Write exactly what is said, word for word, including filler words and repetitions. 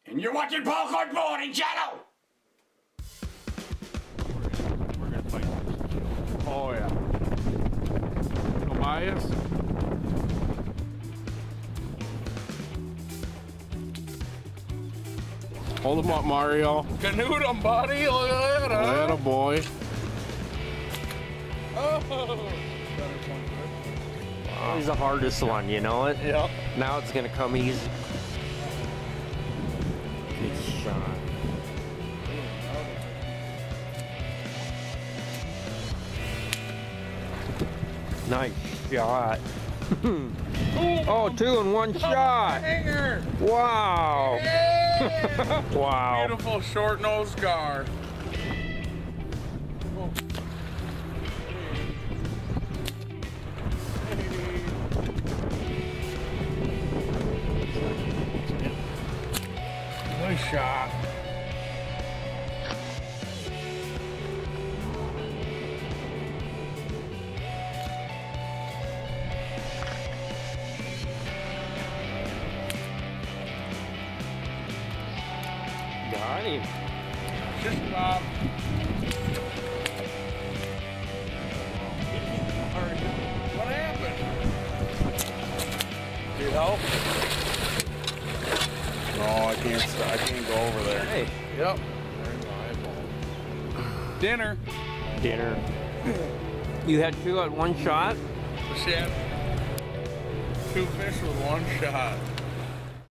And you're watching Paul Court Boating Channel! We're gonna fight. Oh yeah. Tobias. Hold him up, Mario. Canoed him, buddy. Look at that, huh? Atta boy. Oh. Wow. He's the hardest one, you know it? Yep. Now it's gonna come easy. Good shot. Nice shot. Oh, two in one shot. Hanger. Wow. Yeah. Wow. Beautiful short-nosed gar. Nice shot. Got him. Just Bob. What happened? Need help? No, I can't. I can't go over there. Hey. Yep. Dinner. Dinner. You had two at one shot? She had two fish with one shot.